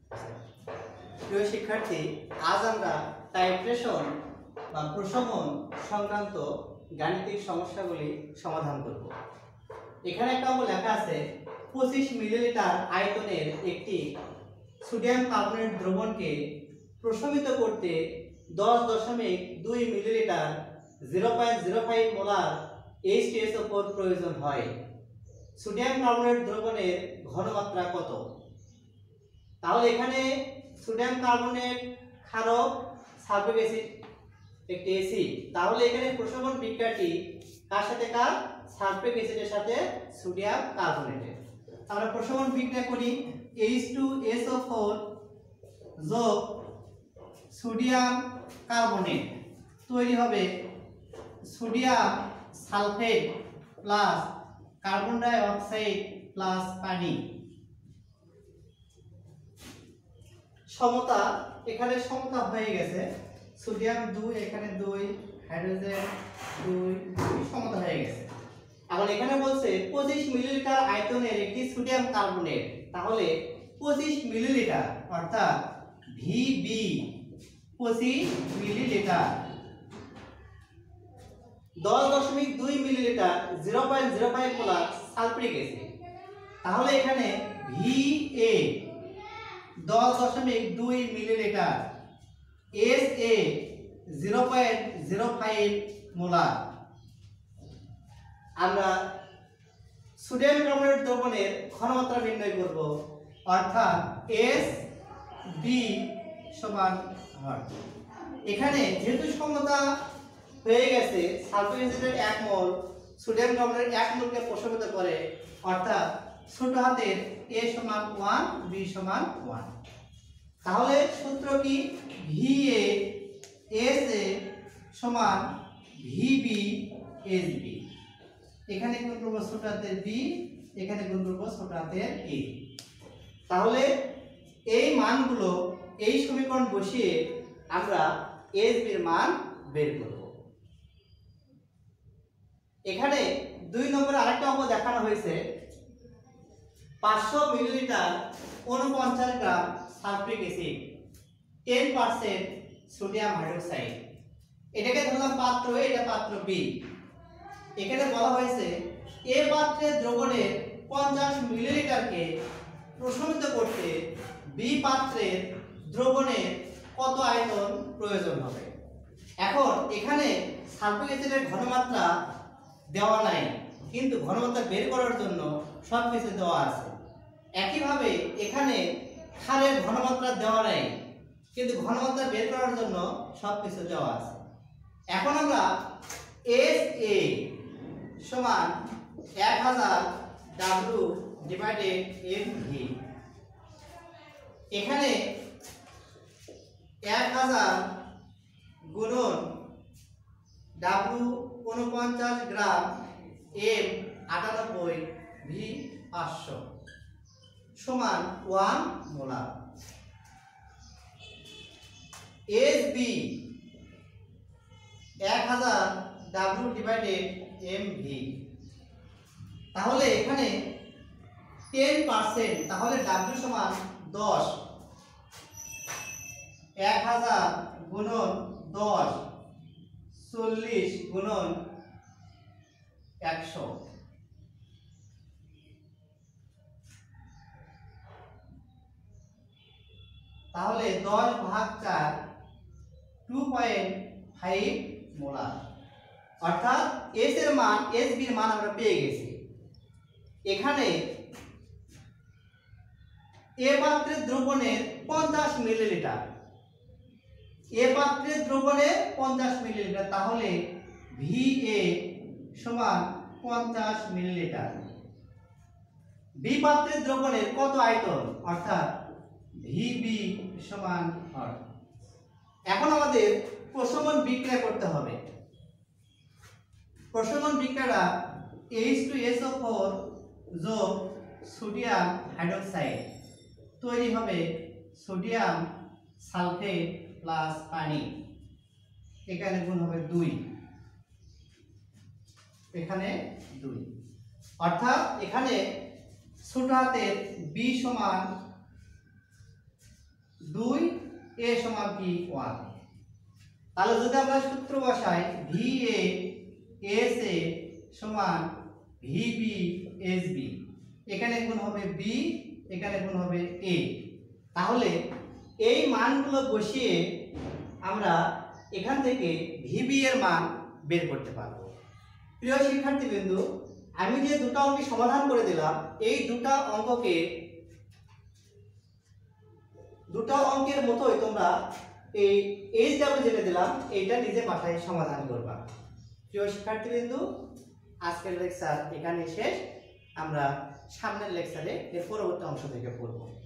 প্রিয় শিক্ষার্থী, আজ আমরা টাইট্রেশন বা প্রশমন সংক্রান্ত গাণিতিক সমস্যাগুলি সমাধান করব। এখানে একটা অঙ্ক লেখা আছে 25 মিলিলিটার আয়তনের একটি সোডিয়াম কার্বনেট দ্রবণকে প্রশমিত করতে 10.2 মিলিলিটার 0.05 মোলার H2SO4 প্রয়োজন হয়। সোডিয়াম কার্বনেট দ্রবণের ঘনমাত্রা কত? তাহলে এখানে সোডিয়াম কার্বনেট ক্ষারক, সালফিক অ্যাসিড একটি অ্যাসিড, তাহলে এখানে প্রশমন বিক্রিয়াটি কার সাথে কার? সালফিক অ্যাসিডের সাথে সোডিয়াম কার্বনেটের। আমরা প্রশমন বিক্রিয়া করি H2SO4 যোগ সোডিয়াম কার্বনেট, তৈরি হবে sodium sulphate plus carbon dioxide plus পানি। সমতা, এখানে সমতা হয়ে গেছে, সোডিয়াম 2 এখানে 2, হাইড্রোজেন 2 সমতা হয়ে গেছে। আবার এখানে বলছে 25 মিলিলিটার আয়তনের একটি সোডিয়াম কার্বনেট, তাহলে 25 মিলিলিটার অর্থাৎ VB 25 millilitre 10.2 millilitre 0.05 molar sulphuric acid, তাহলে এখানে VA 10.2 মিলিলিটার, SA 0.05 মোলার। আমরা সোডিয়াম কার্বনেট দ্রবণের ঘনমাত্রা নির্ণয় করব, অর্থাৎ SB সমান হয়। এখানে যেহেতু সমতা হয়ে গেছে, সালফিক অ্যাসিডের 1 মোল সোডিয়াম কার্বনেটের 1 মোলকে প্রশমিত করে, অর্থাৎ ছোট হাতের A সমান 1, B সমান 1। তাহলে সূত্র কি? VA SA সমান VB SB। এখানে গুণ করব ছোট হাতের B, এখানে গুণ করব ছোট হাতের A। তাহলে এই মানগুলো এই সমীকরণ বসিয়ে আমরা SB এর মান বের করব। এখানে 2 নম্বরে আরেকটা অঙ্ক দেখানো হয়েছে 500 millilitre 49 gram sulphuric acid 10% sodium hydroxide. এটাকে ধরলাম পাত্র A, এটা পাত্র B। এখানে বলা হয়েছে A পাত্রের দ্রবণের 50 মিলিলিটারকে প্রশমিত করতে B পাত্রের দ্রবণের কত আয়তন প্রয়োজন হবে। এখন এখানে সালফিক অ্যাসিডের ঘনমাত্রা দেওয়া নাই, কিন্তু ঘনমাত্রা বের করার জন্য সবকিছু দেওয়া আছে। একইভাবে এখানে ক্ষারের ঘনমাত্রা দেওয়া নাই, কিন্তু ঘনমাত্রা বের করার জন্য সবকিছু দেওয়া আছে। এখন আমরা SA সমান 1000 W ডিভাইডেড MV, এখানে 1000 গুণন W 49 গ্রাম, M 98, V 500 সমান 1 molar. SB 1000 W divided MV, তাহলে এখানে 10%, তাহলে W সমান 10, 1000 গুণন 10, 40 গুণন 100, তাহলে 10/4 2.5 মোলার। অর্থাৎ S এর মান, SB এর মান আমরা পেয়ে গেছি। এখানে A পাত্রের দ্রবণের 50 মিলিলিটার, A পাত্রের দ্রবণে 50 মিলিলিটার, তাহলে VA সমান 50 মিলিলিটার। B পাত্রের দ্রবণের কত আয়তন, অর্থাৎ VB সমান হয়। এখন আমাদের প্রশমন বিক্রিয়া করতে হবে। প্রশমন বিক্রিয়াটা H2SO4 যোগ সোডিয়াম হাইড্রোক্সাইড, তৈরি হবে সোডিয়াম সালফেট প্লাস পানি। এখানে গুণ হবে 2, এখানে 2, অর্থাৎ এখানে ছোট হাতের B সমান a সমান কি 1। তাহলে যদি আমরা সূত্র বসাই VA SA সমান VB SB, এখানে গুণ হবে B, এখানে গুণ হবে A। তাহলে এই মানগুলো বসিয়ে আমরা এখান থেকে VB এর মান বের করতে পারবো। প্রিয় শিক্ষার্থীবৃন্দু, আমি যে দুটো অঙ্ক সমাধান করে দিলাম, এই দুটো অঙ্ককে দুটো অঙ্কের মতোই তোমরা এই HW যেটা দিলাম এইটা নিজে বাসায় সমাধান করবা। প্রিয় শিক্ষার্থীবৃন্দু, আজকের লেকচার এখানে শেষ। আমরা সামনের লেকচারে এর পরবর্তী অংশ থেকে পড়ব।